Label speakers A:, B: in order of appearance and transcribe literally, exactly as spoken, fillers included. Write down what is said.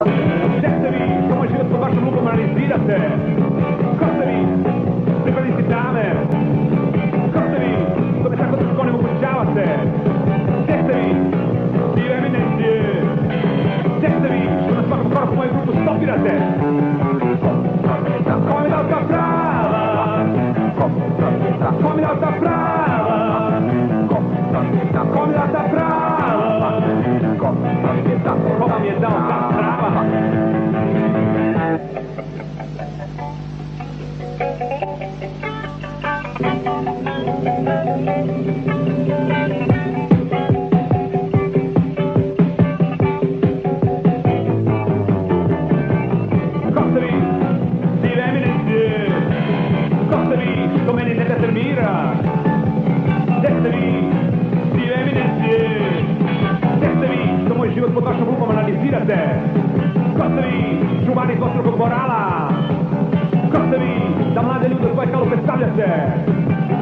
A: Gdje ste vi, što moj život pod vašom lupom analizirate? Ko ste vi, pripadnici dame? Ko ste vi, što me tako teško onemogućavate? Gdje ste vi, dive eminencije? Gdje ste vi, što na svakom koraku moju grupu stopirate? Ko mi dao ta prava? Ko mi dao ta prava? Ko mi dao ta prava? Ko vam je dao ta prava? Ko ste vi, dive eminencije? Ko ste vi, što meni ne determira? Gdje ste vi, dive eminencije? Gdje ste vi, što moj život pod vašom lupom analizirate? Ko ste vi, čuvari dvostrukog morala? Ko ste vi, da mlade ljude svoje kalupe stavljate?